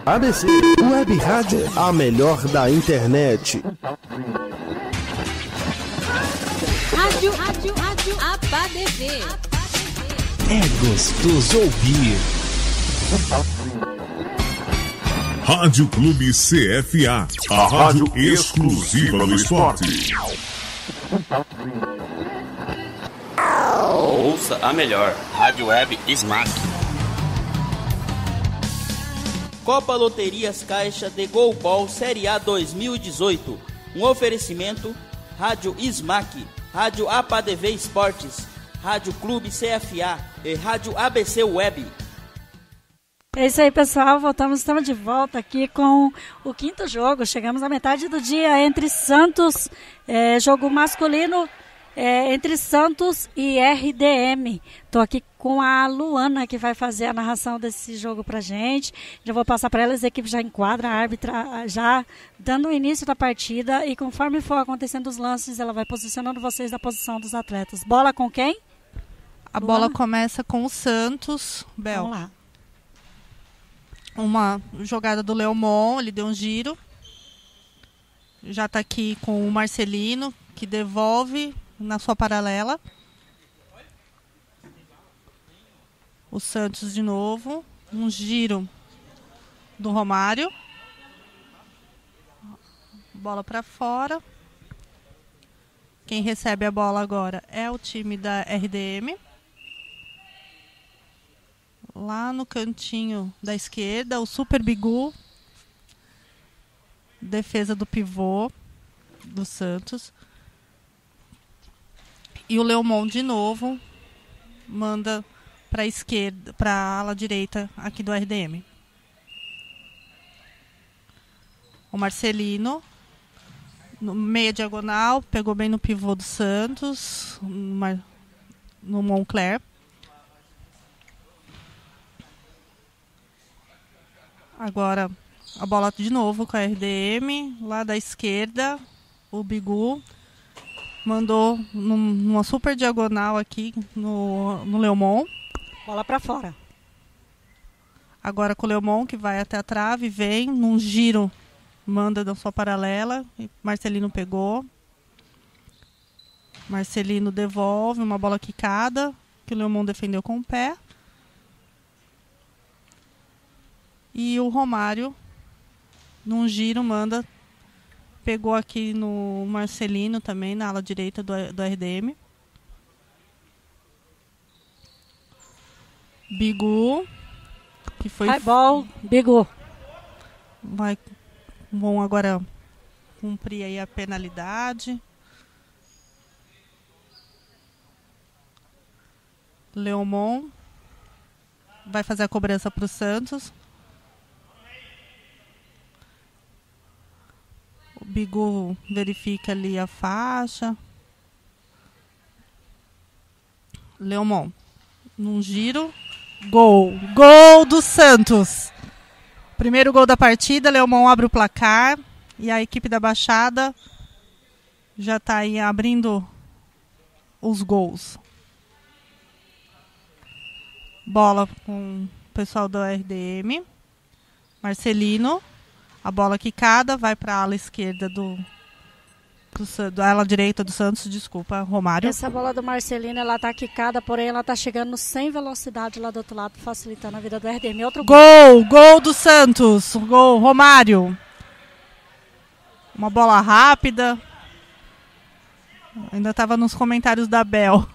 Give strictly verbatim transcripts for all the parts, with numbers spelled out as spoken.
A B C Web Rádio, a melhor da internet. Rádio, rádio, rádio, A B C. É gostoso ouvir. Rádio Clube C F A, a rádio exclusiva do esporte. Ouça a melhor Rádio Web Smack. Copa Loterias Caixa de Gol Ball Série A dois mil e dezoito. Um oferecimento Rádio Smack, Rádio A P A D V Esportes, Rádio Clube C F A e Rádio A B C Web. É isso aí, pessoal, voltamos, estamos de volta aqui com o quinto jogo. Chegamos à metade do dia entre Santos, é, jogo masculino, é, entre Santos e R D M. Estou aqui com a Luana, que vai fazer a narração desse jogo pra gente. Já vou passar para ela, as equipes já enquadram, a árbitra já dando o início da partida, e conforme for acontecendo os lances, ela vai posicionando vocês na posição dos atletas. Bola com quem? A Luana? bola começa com o Santos, Bel. Vamos lá. Uma jogada do Leomon, ele deu um giro. Já está aqui com o Marcelino, que devolve na sua paralela. O Santos de novo. Um giro do Romário. Bola para fora. Quem recebe a bola agora é o time da R D M. Lá no cantinho da esquerda, o Super Bigu. Defesa do pivô do Santos. E o Leomon de novo manda para a esquerda, para a ala direita aqui do R D M. O Marcelino, no meia diagonal, pegou bem no pivô do Santos, no, no Moncler. Agora a bola de novo com a R D M, lá da esquerda, o Bigu mandou num, numa super diagonal aqui no, no Leomon. Bola para fora. Agora com o Leomon, que vai até a trave, vem num giro, manda da sua paralela, e Marcelino pegou. Marcelino devolve uma bola quicada, que o Leomon defendeu com o pé. E o Romário, num giro, manda, pegou aqui no Marcelino também, na ala direita do, do R D M. Bigu, que foi... Highball, Bigu. Vai, vão agora cumprir aí a penalidade. Leomon vai fazer a cobrança para o Santos. O Bigu verifica ali a faixa. Leomon, num giro, gol. Gol do Santos. Primeiro gol da partida, Leomon abre o placar. E a equipe da Baixada já está aí abrindo os gols. Bola com o pessoal do R D M. Marcelino. A bola quicada vai para a ala esquerda do, do, do ala direita do Santos, desculpa, Romário. Essa bola do Marcelino, ela tá quicada, porém ela tá chegando sem velocidade lá do outro lado, facilitando a vida do R D M. Outro gol, gol do Santos, gol, Romário. Uma bola rápida. Ainda estava nos comentários da Bel.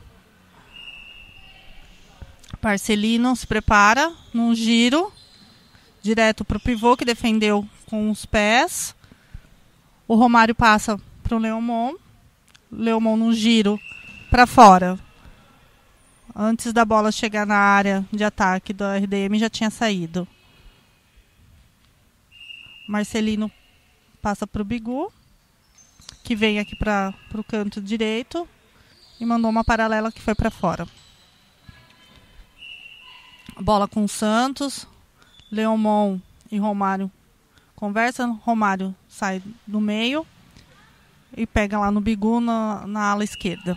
Marcelino se prepara num giro direto para o pivô, que defendeu com os pés. O Romário passa para o Leomon. Leomon num giro para fora. Antes da bola chegar na área de ataque do R D M, já tinha saído. Marcelino passa para o Bigu, que vem aqui para o canto direito e mandou uma paralela que foi para fora. Bola com o Santos. Leomon e Romário conversam. Romário sai do meio e pega lá no Bigu na, na ala esquerda.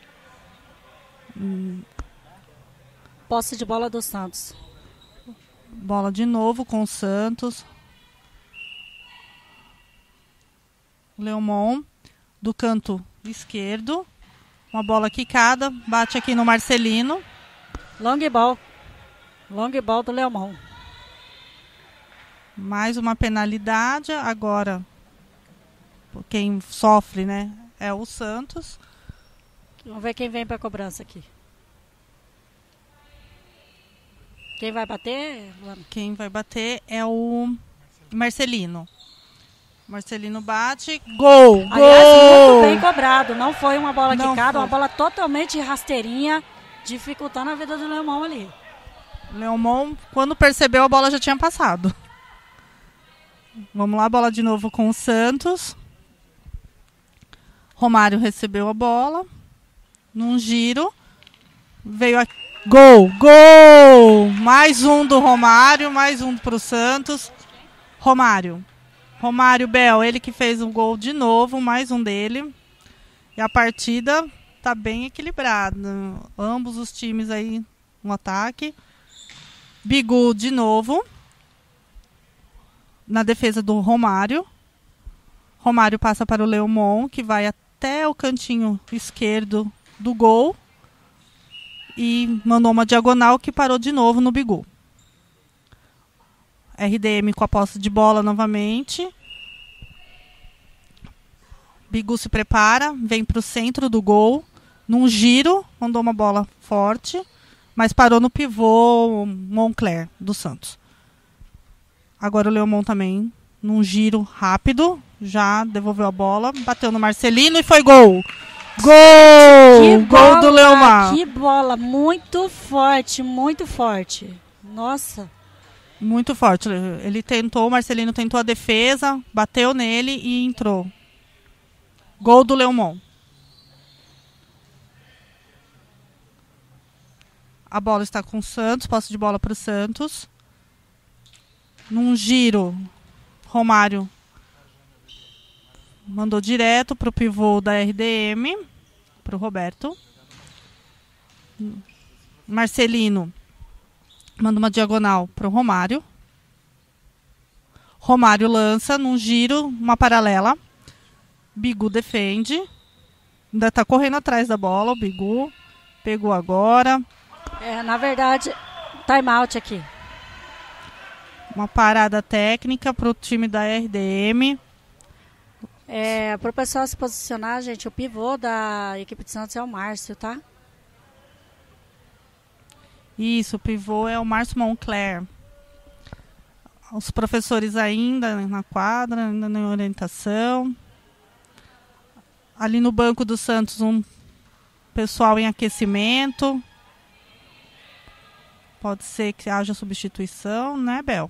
Posse de bola do Santos. Bola de novo com o Santos. Leomon do canto esquerdo. Uma bola quicada. Bate aqui no Marcelino. Long ball. Long ball do Leomon. Mais uma penalidade. Agora, quem sofre, né, é o Santos. Vamos ver quem vem para a cobrança aqui. Quem vai bater, Luana? Quem vai bater é o Marcelino. Marcelino bate. Gol! Aliás, Gol! muito bem cobrado. Não foi uma bola Não quicada, foi. uma bola totalmente rasteirinha, dificultando a vida do Leomon ali. Leomon, quando percebeu, a bola já tinha passado. Vamos lá, bola de novo com o Santos. Romário recebeu a bola. Num giro. Veio a... Gol! Gol! Mais um do Romário, mais um para o Santos. Romário. Romário Bel, ele que fez um gol de novo, mais um dele. E a partida tá bem equilibrada. Ambos os times aí no ataque. Bigu de novo. Na defesa do Romário. Romário passa para o Leomon, que vai até o cantinho esquerdo do gol. E mandou uma diagonal que parou de novo no Bigu. R D M com a posse de bola novamente. Bigu se prepara, vem para o centro do gol. Num giro, mandou uma bola forte, mas parou no pivô Moncler do Santos. Agora o Leomon também, num giro rápido, já devolveu a bola, bateu no Marcelino e foi gol! Gol! Que Gol bola, do Leomar. Que bola, muito forte, muito forte. Nossa. Muito forte. Ele tentou, o Marcelino tentou a defesa, bateu nele e entrou. Gol do Leomon. A bola está com o Santos, posse de bola para o Santos. Num giro, Romário mandou direto para o pivô da R D M, para o Roberto. Marcelino manda uma diagonal para o Romário. Romário lança num giro, uma paralela. Bigu defende. Ainda está correndo atrás da bola. O Bigu pegou agora. É, na verdade, time out aqui. Uma parada técnica para o time da R D M. É, para o pessoal se posicionar, gente, o pivô da equipe de Santos é o Márcio, tá? Isso, o pivô é o Márcio Moncler. Os professores ainda na quadra, ainda na orientação. Ali no banco do Santos, um pessoal em aquecimento. Pode ser que haja substituição, né, Bel?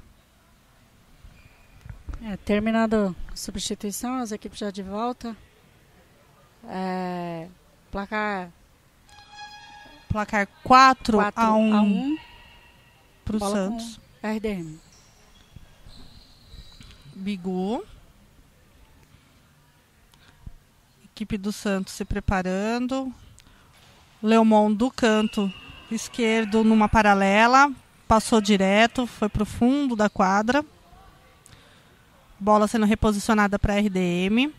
É, terminando a substituição, as equipes já de volta. É, placar Placar quatro quatro a um, a um para o bola Santos. com R D M. Bigu. Equipe do Santos se preparando. Leomon do canto esquerdo numa paralela. Passou direto, foi para o fundo da quadra. Bola sendo reposicionada para R D M.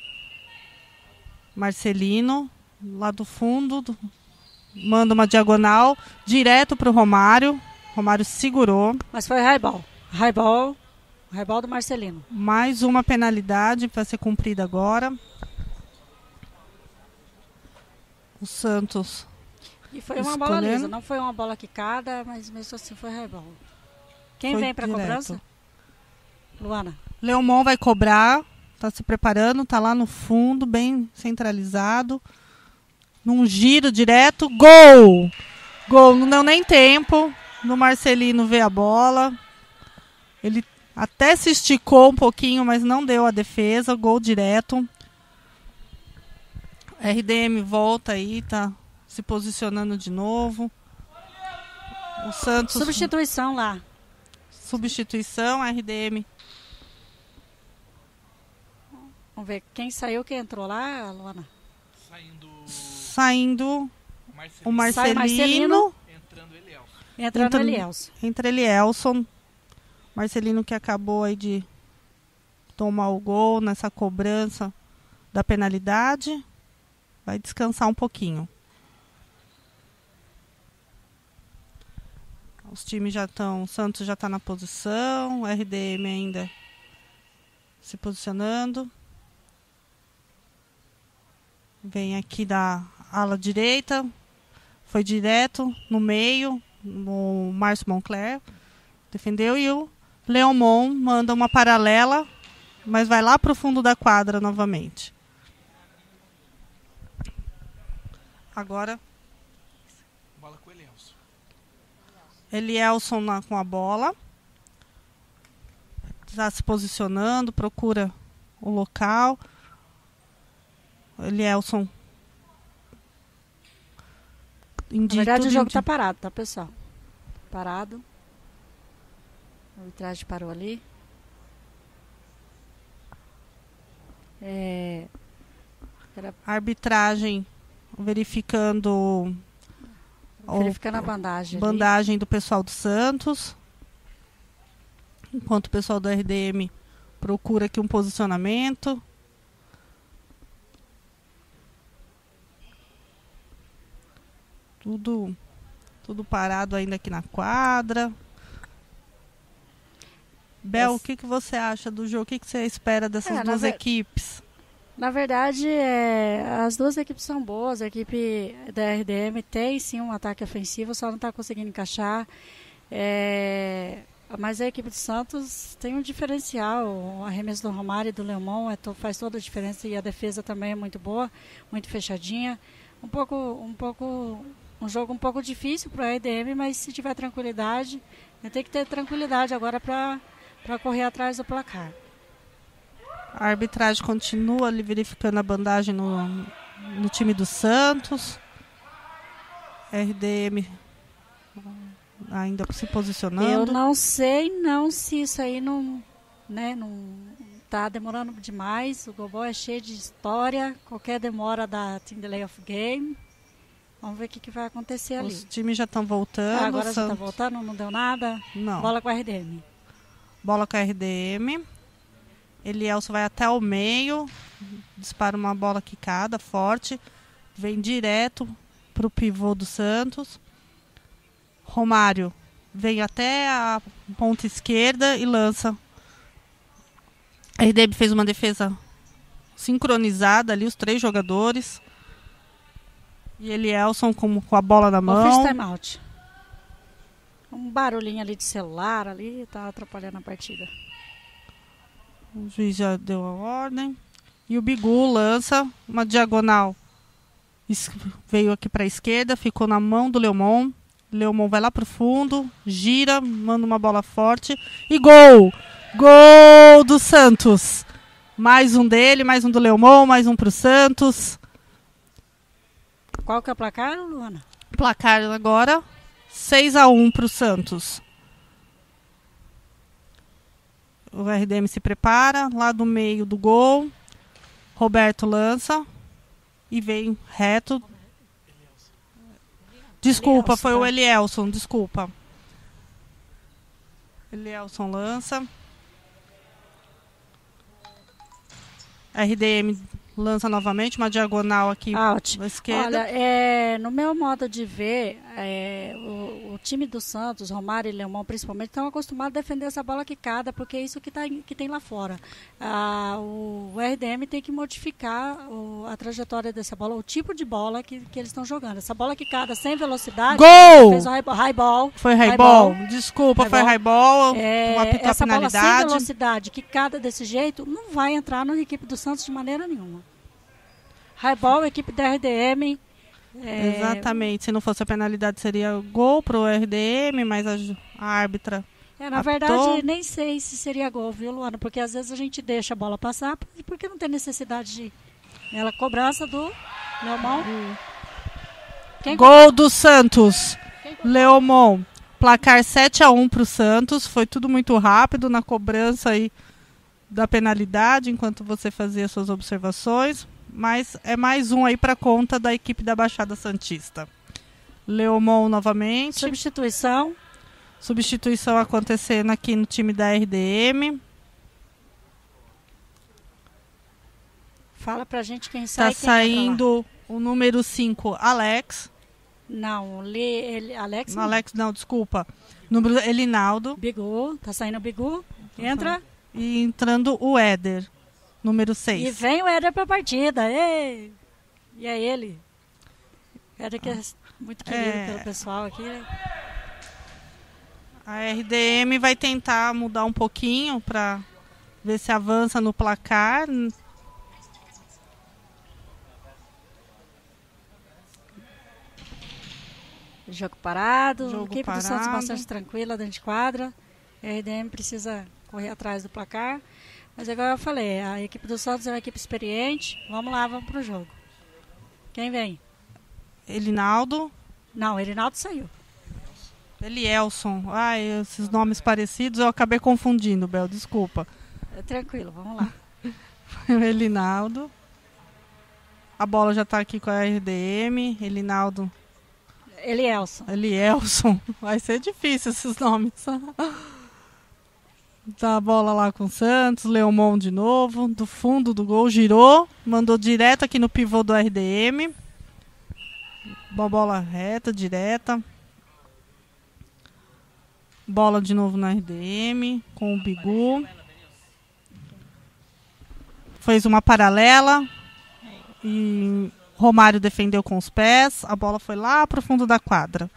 Marcelino, lá do fundo, do, manda uma diagonal direto para o Romário. Romário segurou. Mas foi highball. Highball. Highball do Marcelino. Mais uma penalidade vai ser cumprida agora. O Santos. E foi uma escolhendo. bola lisa. Não foi uma bola quicada, mas mesmo assim foi highball. Quem Foi vem para a direto. cobrança? Luana. Leomon vai cobrar. Está se preparando. Está lá no fundo, bem centralizado. Num giro direto. Gol! Gol. Não deu nem tempo no Marcelino ver a bola. Ele até se esticou um pouquinho, mas não deu a defesa. Gol direto. R D M volta aí, tá se posicionando de novo. O Santos... Substituição lá. Substituição, R D M. Vamos ver quem saiu, quem entrou lá, Luana. Saindo o Sai Marcelino. Marcelino. Entrando Elielson. Entrando Entra- Elielson. Entra Elielson. Marcelino, que acabou aí de tomar o gol nessa cobrança da penalidade, vai descansar um pouquinho. Os times já estão, o Santos já está na posição, o R D M ainda se posicionando. Vem aqui da ala direita, foi direto no meio, o Márcio Moncler defendeu e o Leomon manda uma paralela, mas vai lá para o fundo da quadra novamente. Agora, Bola com o Elielson. Elielson na, com a bola. Está se posicionando, procura o local. Elielson. Na verdade, o jogo está parado, tá, pessoal? Parado. A arbitragem parou ali. É, era... A arbitragem verificando, verificando o, a bandagem, bandagem ali. do pessoal do Santos. Enquanto o pessoal do R D M procura aqui um posicionamento. Tudo, tudo parado ainda aqui na quadra. Bel, o que, que você acha do jogo? O que, que você espera dessas é, duas ver... equipes? Na verdade, é, as duas equipes são boas. A equipe da R D M tem sim um ataque ofensivo, só não está conseguindo encaixar. É, mas a equipe do Santos tem um diferencial. O arremesso do Romário e do Leomon é to, faz toda a diferença, e a defesa também é muito boa, muito fechadinha. Um pouco, um pouco, um jogo um pouco difícil para a R D M, mas se tiver tranquilidade, tem que ter tranquilidade agora para para correr atrás do placar. A arbitragem continua ali verificando a bandagem no, no time do Santos. R D M ainda se posicionando. Eu não sei não se isso aí não, né, não tá demorando demais. O Global é cheio de história. Qualquer demora dá delay of game. Vamos ver o que, que vai acontecer ali. Os times já estão voltando. Ah, agora já está voltando, não deu nada. Não. Bola com a R D M. Bola com a R D M. Elielson vai até o meio. Dispara uma bola quicada, forte. Vem direto para o pivô do Santos. Romário vem até a ponta esquerda e lança. A R D M fez uma defesa sincronizada ali, os três jogadores. E Elielson com, com a bola na mão. Office time out. Um barulhinho ali de celular ali, tá atrapalhando a partida. O juiz já deu a ordem. E o Bigu lança uma diagonal. Veio aqui para a esquerda, ficou na mão do Leomon. Leomon vai lá pro fundo, gira, manda uma bola forte. E gol! Gol do Santos! Mais um dele, mais um do Leomon, mais um pro Santos. Qual que é o placar, Luana? Placar agora, seis a um pro Santos. O R D M se prepara, lá do meio do gol. Roberto lança e vem reto. Desculpa, Elielson, foi tá? o Elielson, desculpa. Elielson lança. R D M lança novamente, uma diagonal aqui à esquerda. Olha, é, no meu modo de ver, é, o, o time do Santos, Romário e Leomon principalmente, estão acostumados a defender essa bola quicada, porque é isso que, tá, que tem lá fora. Ah, o R D M tem que modificar o, a trajetória dessa bola, o tipo de bola que, que eles estão jogando. Essa bola quicada sem velocidade. Gol! Fez um high, high ball. Foi high, high ball. ball. Desculpa, high foi ball. high ball. É, essa bola sem velocidade, quicada desse jeito, não vai entrar na equipe do Santos de maneira nenhuma. Highball, equipe da R D M. É... Exatamente. Se não fosse a penalidade, seria gol pro R D M, mas a, a árbitra. É, na apitou. verdade, nem sei se seria gol, viu, Luana? Porque às vezes a gente deixa a bola passar, porque não tem necessidade de. Ela cobrança do Leomon. Hum. Quem gol do Santos. Leomon. Placar sete a um pro Santos. Foi tudo muito rápido na cobrança aí da penalidade, enquanto você fazia suas observações. Mas é mais um aí para conta da equipe da Baixada Santista. Leomon novamente. Substituição. Substituição acontecendo aqui no time da R D M. Fala pra gente quem sai. Tá quem entra lá. saindo o número cinco, Alex. Não, Li, ele, Alex. Não, Alex, não, desculpa. Número Elinaldo. Bigu, tá saindo o Bigu. Entra. E entrando o Éder, número seis. E vem o Éder pra partida. Ei! E é ele. Éder que é muito querido É. pelo pessoal aqui, né? A R D M vai tentar mudar um pouquinho para ver se avança no placar. Jogo parado. Jogo equipe parado. do Santos bastante tranquila dentro de quadra. A R D M precisa correr atrás do placar. Mas igual eu falei, a equipe do Santos é uma equipe experiente. Vamos lá, vamos pro jogo. Quem vem? Elinaldo. Não, o Erinaldo saiu. Elielson. Ai, esses nomes parecidos eu acabei confundindo, Bel, desculpa. É tranquilo, vamos lá. O Elinaldo. A bola já está aqui com a R D M. Elinaldo. Elielson. Elielson. Vai ser difícil esses nomes. Tá a bola lá com o Santos. Leomon de novo. Do fundo do gol, girou. Mandou direto aqui no pivô do R D M. Uma bola reta, direta. Bola de novo na R D M. Com o Bigu. Fez uma paralela. E Romário defendeu com os pés. A bola foi lá para o fundo da quadra.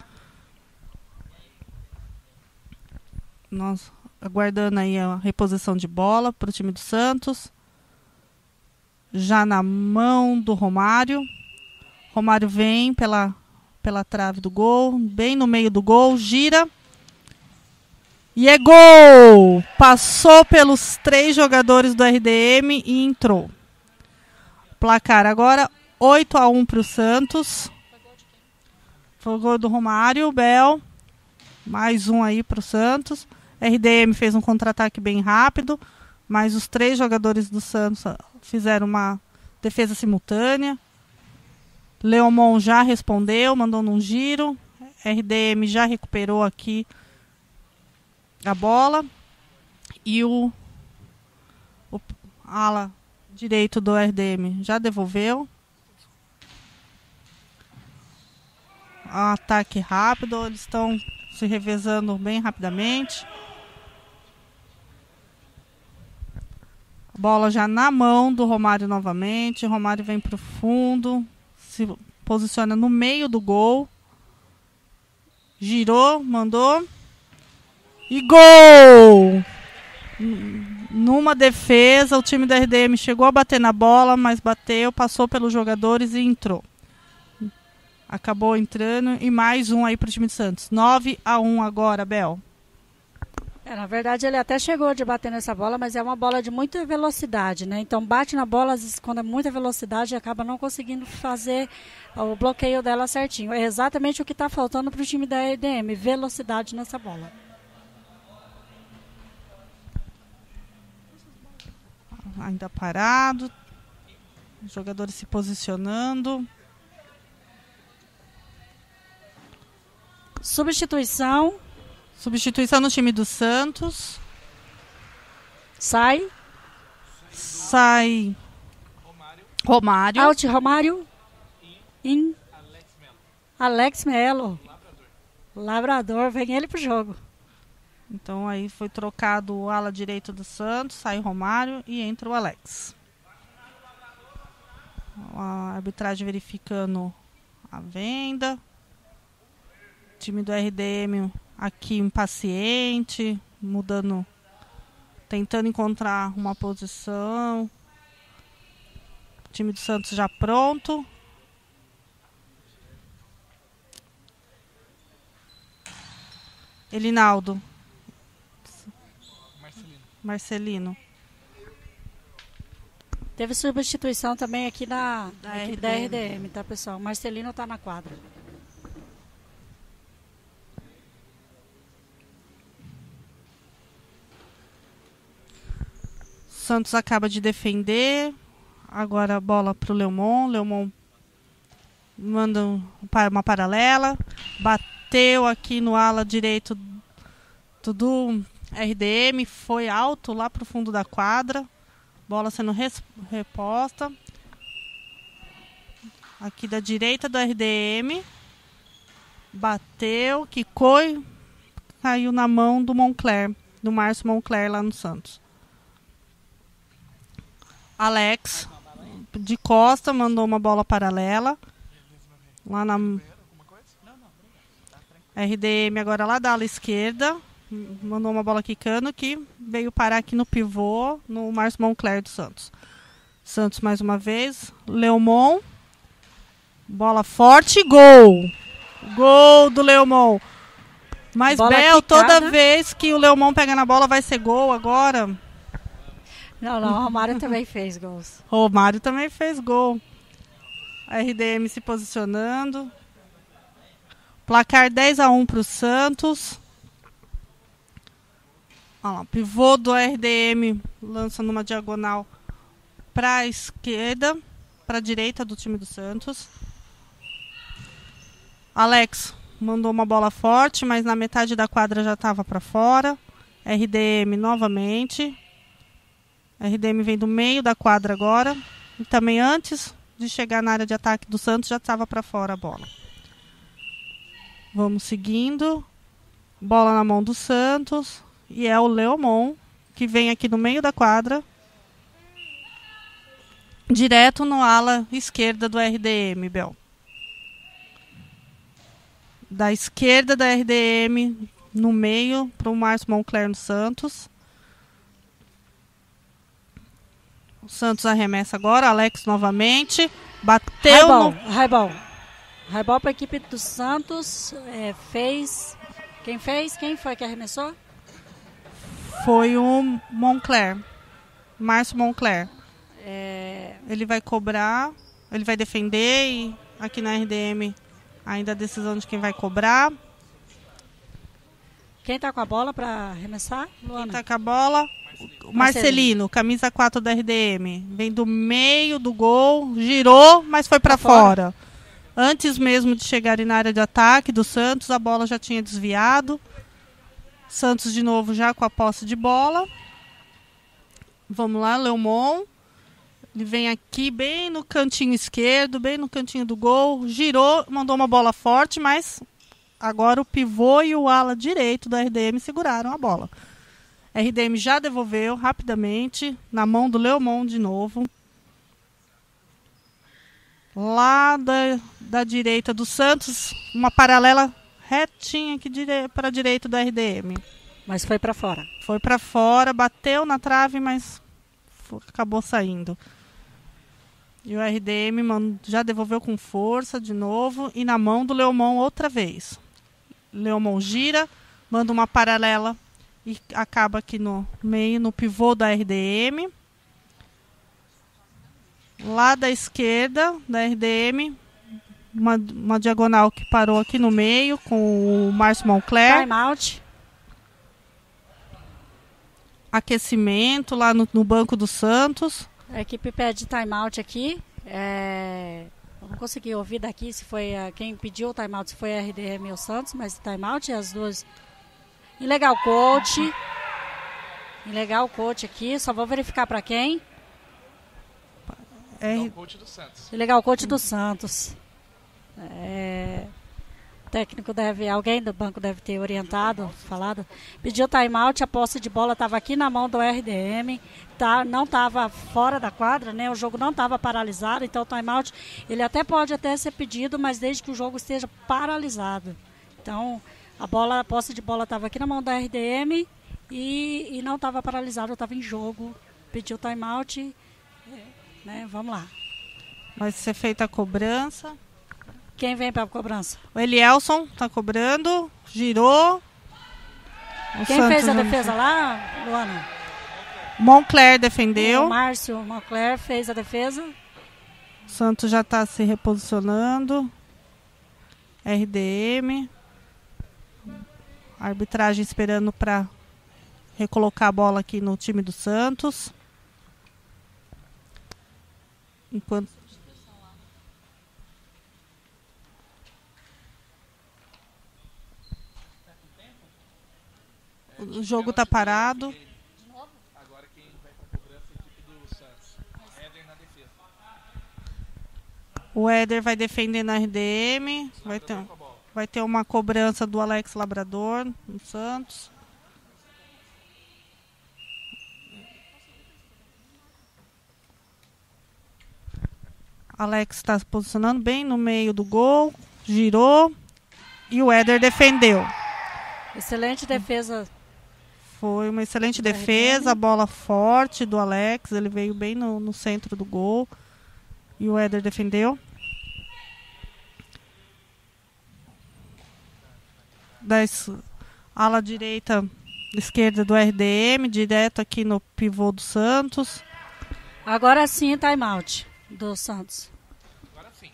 Nós aguardando aí a reposição de bola para o time do Santos. Já na mão do Romário. Romário vem pela, pela trave do gol. Bem no meio do gol. Gira. E é gol! Passou pelos três jogadores do R D M e entrou. Placar agora oito a um para o Santos. Foi o gol do Romário, Bel. Mais um aí para o Santos. R D M fez um contra-ataque bem rápido, mas os três jogadores do Santos fizeram uma defesa simultânea. Leomon já respondeu, mandou num giro. R D M já recuperou aqui a bola. E o, o ala direito do R D M já devolveu. Ataque rápido, eles estão se revezando bem rapidamente. Bola já na mão do Romário novamente. Romário vem para o fundo, se posiciona no meio do gol. Girou, mandou. E gol! Numa defesa, o time da R D M chegou a bater na bola, mas bateu, passou pelos jogadores e entrou. Acabou entrando e mais um aí para o time de Santos. nove a um agora, Bel. É, na verdade, ele até chegou de bater nessa bola, mas é uma bola de muita velocidade, né? Então, bate na bola, às vezes, quando é muita velocidade, acaba não conseguindo fazer o bloqueio dela certinho. É exatamente o que está faltando para o time da R D M, velocidade nessa bola. Ainda parado. Os jogadores se posicionando. Substituição. Substituição no time do Santos. Sai. Sai Romário. Out Romário. In. Alex Melo. Labrador. Vem ele pro jogo. Então aí foi trocado o ala direito do Santos. Sai Romário e entra o Alex. A arbitragem verificando a venda. Time do R D M aqui impaciente, mudando, tentando encontrar uma posição. Time do Santos já pronto. Elinaldo. Marcelino. Marcelino. Teve substituição também aqui na, Da na equipe R D M. da R D M, tá, pessoal? Marcelino tá na quadra. Santos acaba de defender. Agora a bola para o Leomon. Leomon manda uma paralela. Bateu aqui no ala direito Tudo R D M, foi alto lá pro fundo da quadra. Bola sendo res, reposta. Aqui da direita do R D M. Bateu, quicou e caiu na mão do Moncler, do Márcio Moncler lá no Santos. Alex, de costa, mandou uma bola paralela. Lá na R D M agora lá da ala esquerda. Mandou uma bola quicando que veio parar aqui no pivô, no Márcio Moncler do Santos. Santos mais uma vez. Leomon. Bola forte, gol. Gol do Leomon. Mas, Bola Bel, quicada. toda vez que o Leomon pega na bola vai ser gol agora. Não, não, o Romário também fez gols. Romário também fez gol. A R D M se posicionando. Placar dez a um para o Santos. Olha lá, pivô do R D M lança numa diagonal para a esquerda, para a direita do time do Santos. Alex mandou uma bola forte, mas na metade da quadra já estava para fora. R D M novamente. R D M vem do meio da quadra agora. E também antes de chegar na área de ataque do Santos já estava para fora a bola. Vamos seguindo. Bola na mão do Santos. E é o Leomon que vem aqui no meio da quadra. Direto no ala esquerda do R D M, Bel. Da esquerda da R D M, no meio, para o Márcio Moncler no Santos. O Santos arremessa agora, Alex novamente. Bateu Raibol, no... Raibol. Raibol para a equipe do Santos. É, fez. Quem fez? Quem foi que arremessou? Foi o Moncler. Márcio Moncler. É, Ele vai cobrar, ele vai defender e aqui na R D M ainda a decisão de quem vai cobrar. quem está com a bola para arremessar? Luana. Quem tá com a bola? O Marcelino, camisa quatro da R D M. Vem do meio do gol, girou, mas foi para Pra fora. fora. Antes mesmo de chegarem na área de ataque do Santos, a bola já tinha desviado. Santos de novo já com a posse de bola. Vamos lá, Leomon. Ele vem aqui bem no cantinho esquerdo, bem no cantinho do gol. Girou, mandou uma bola forte, mas agora o pivô e o ala direito da R D M seguraram a bola. A R D M já devolveu rapidamente, na mão do Leomon de novo. Lá da, da direita do Santos, uma paralela retinha aqui dire para a direita do R D M. Mas foi para fora. Foi para fora, bateu na trave, mas acabou saindo. E o R D M já devolveu com força de novo e na mão do Leomon outra vez. Leomon gira, manda uma paralela e acaba aqui no meio, no pivô da R D M. Lá da esquerda da R D M, uma, uma diagonal que parou aqui no meio com o Márcio Moncler. Time out. Aquecimento lá no, no banco do Santos. A equipe pede timeout aqui. É, eu não consegui ouvir daqui se foi a, quem pediu o timeout, se foi a R D M ou o Santos, mas timeout, as duas. Ilegal coach. Ilegal coach aqui, só vou verificar para quem. É R... o coach do Santos. Ilegal coach do Santos. É, o técnico deve, alguém do banco deve ter orientado, falado. Pediu timeout, a posse de bola estava aqui na mão do R D M, tá, não estava fora da quadra, né? O jogo não estava paralisado, então o timeout ele até pode até ser pedido, mas desde que o jogo esteja paralisado. Então a bola, a posse de bola estava aqui na mão da R D M e, e não estava paralisado, estava em jogo. Pediu timeout, né? Vamos lá. Vai ser feita a cobrança. Quem vem para a cobrança? O Elielson está cobrando, girou. O Quem Santos fez a não- defesa lá, Luana? Moncler defendeu. O Márcio Moncler fez a defesa. O Santos já está se reposicionando. R D M. A arbitragem esperando para recolocar a bola aqui no time do Santos. Enquanto O jogo tá parado. Agora quem vai pra cobrança é a equipe do Santos. Éder na defesa. O Éder vai defender na R D M. Vai ter, vai ter uma cobrança do Alex Labrador no Santos. Alex está se posicionando bem no meio do gol. Girou. E o Éder defendeu. Excelente defesa. Foi uma excelente defesa. A bola forte do Alex. Ele veio bem no, no centro do gol. E o Éder defendeu. Da ala direita, esquerda do R D M. Direto aqui no pivô do Santos. Agora sim, time-out do Santos. Agora sim.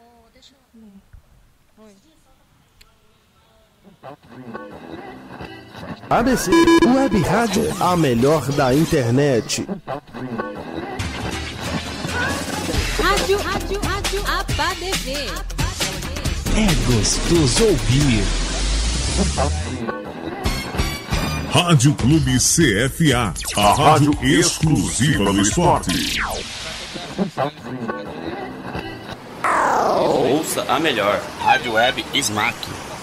A B C Web Rádio, a melhor da internet. Rádio, rádio, rádio, A P A D V. É gostoso ouvir. Rádio Clube C F A, a rádio exclusiva do esporte. Ouça a melhor Rádio Web Smack.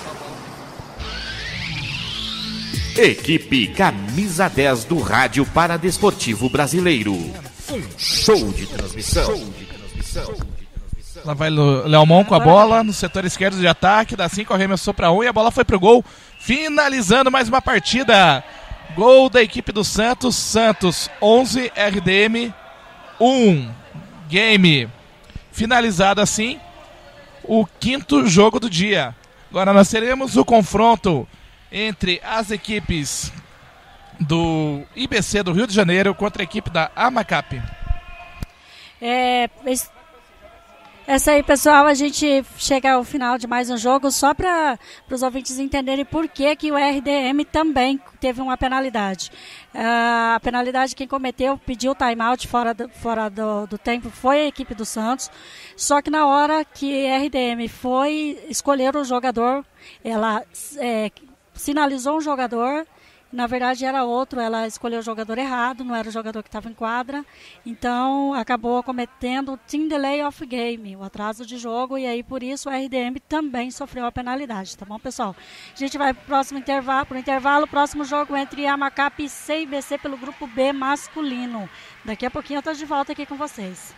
Equipe Camisa dez do Rádio Paradesportivo Brasileiro. Um show de transmissão. Lá vai o Leomon com a bola no setor esquerdo de ataque. Da cinco arremessou para um e a bola foi pro gol. Finalizando mais uma partida. Gol da equipe do Santos. Santos onze, R D M um. Game finalizado assim. O quinto jogo do dia. Agora nós teremos o confronto entre as equipes do I B C do Rio de Janeiro contra a equipe da AMACAP. É, essa aí, pessoal, a gente chega ao final de mais um jogo só para os ouvintes entenderem por que, que o R D M também teve uma penalidade. Uh, a penalidade quem cometeu, pediu timeout fora, do, fora do, do tempo, foi a equipe do Santos. Só que na hora que a R D M foi escolher o jogador, ela é, sinalizou um jogador. Na verdade era outro, ela escolheu o jogador errado, não era o jogador que estava em quadra, então acabou cometendo o team delay of game, o atraso de jogo, e aí por isso o R D M também sofreu a penalidade, tá bom, pessoal? A gente vai para o próximo intervalo, pro intervalo, próximo jogo entre AMACAP e C I B C pelo grupo B masculino. Daqui a pouquinho eu estou de volta aqui com vocês.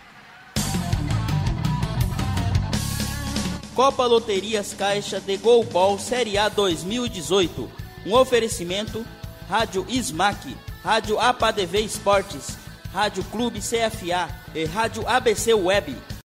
Copa Loterias Caixa de Golbol Série A dois mil e dezoito. Um oferecimento Rádio Smack, Rádio A P A D V Esportes, Rádio Clube C F A e Rádio A B C Web.